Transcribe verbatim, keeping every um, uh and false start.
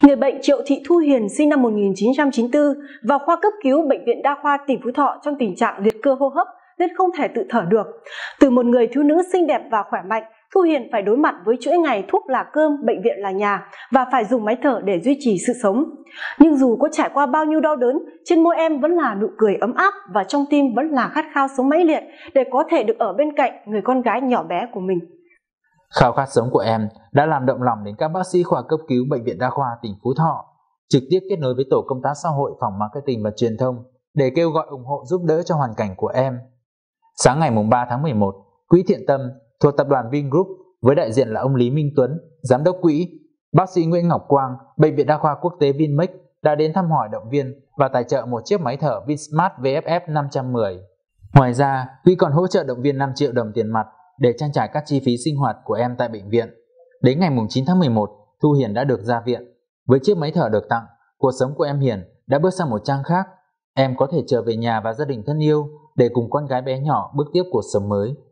Người bệnh Triệu Thị Thu Hiền sinh năm một nghìn chín trăm chín mươi tư vào khoa cấp cứu Bệnh viện Đa khoa tỉnh Phú Thọ trong tình trạng liệt cơ hô hấp nên không thể tự thở được. Từ một người thiếu nữ xinh đẹp và khỏe mạnh, Thu Hiền phải đối mặt với chuỗi ngày thuốc là cơm, bệnh viện là nhà và phải dùng máy thở để duy trì sự sống. Nhưng dù có trải qua bao nhiêu đau đớn, trên môi em vẫn là nụ cười ấm áp và trong tim vẫn là khát khao sống mãnh liệt để có thể được ở bên cạnh người con gái nhỏ bé của mình. Khao khát sống của em đã làm động lòng đến các bác sĩ khoa cấp cứu Bệnh viện Đa khoa tỉnh Phú Thọ, trực tiếp kết nối với tổ công tác xã hội phòng marketing và truyền thông để kêu gọi ủng hộ giúp đỡ cho hoàn cảnh của em. Sáng ngày ba tháng mười một, Quỹ Thiện Tâm thuộc tập đoàn Vingroup với đại diện là ông Lý Minh Tuấn, giám đốc quỹ, bác sĩ Nguyễn Ngọc Quang, Bệnh viện Đa khoa Quốc tế Vinmec đã đến thăm hỏi động viên và tài trợ một chiếc máy thở Vinsmart vê ép ép năm trăm mười. Ngoài ra, quỹ còn hỗ trợ động viên năm triệu đồng tiền mặt để trang trải các chi phí sinh hoạt của em tại bệnh viện. Đến ngày chín tháng mười một, Thu Hiền đã được ra viện. Với chiếc máy thở được tặng, cuộc sống của em Hiền đã bước sang một trang khác. Em có thể trở về nhà và gia đình thân yêu để cùng con gái bé nhỏ bước tiếp cuộc sống mới.